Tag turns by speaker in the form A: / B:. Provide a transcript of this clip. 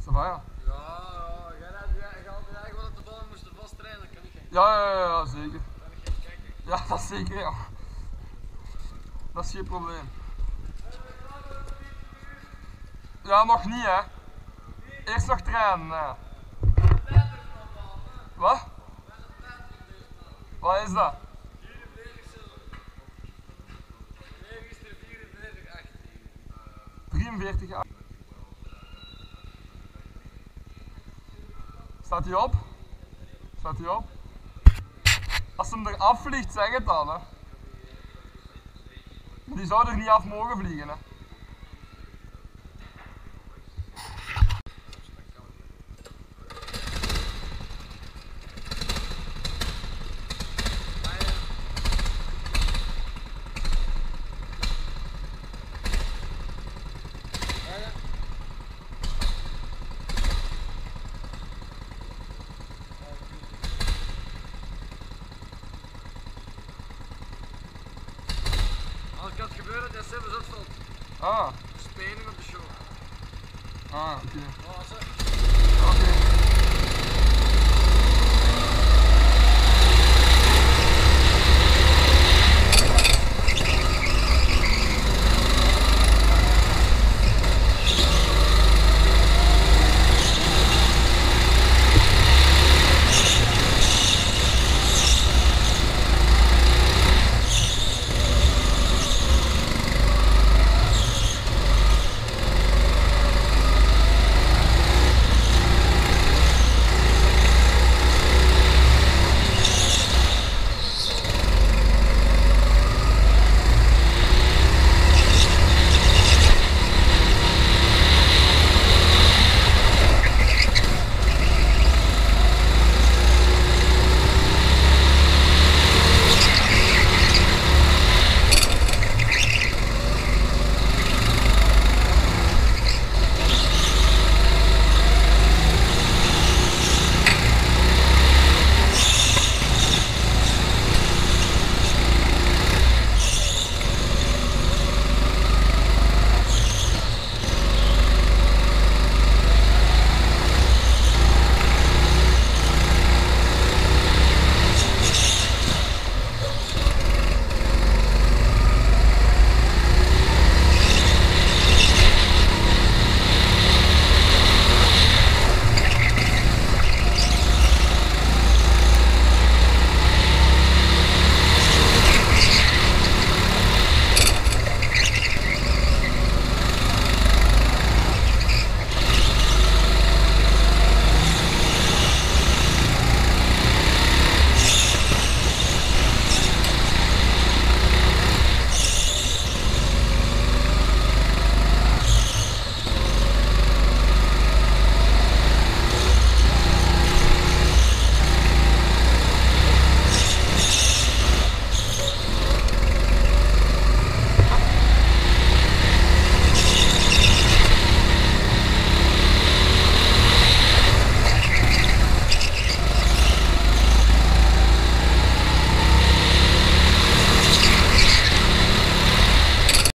A: Ça va, ja?
B: Ja, jij had eigenlijk wel dat de ballen moesten vast trainen, dat kan ik geen.
A: Ja, zeker.
B: Kan ik geen kijken.
A: Ja, dat is zeker, ja. Dat is geen probleem. Ja, nog niet, hè. Eerst nog trainen, ja. Wat? Wat is dat? 43, 8. Staat hij op? Staat hij op? Als hem eraf vliegt, zeg het dan, hè. Die zou er niet af mogen vliegen, hè.
B: Als kan het gebeuren dat hij zelfs uitvalt.
A: Ah.
B: Speling op de show.
A: Ah, oké.
B: Oh,
A: Oké.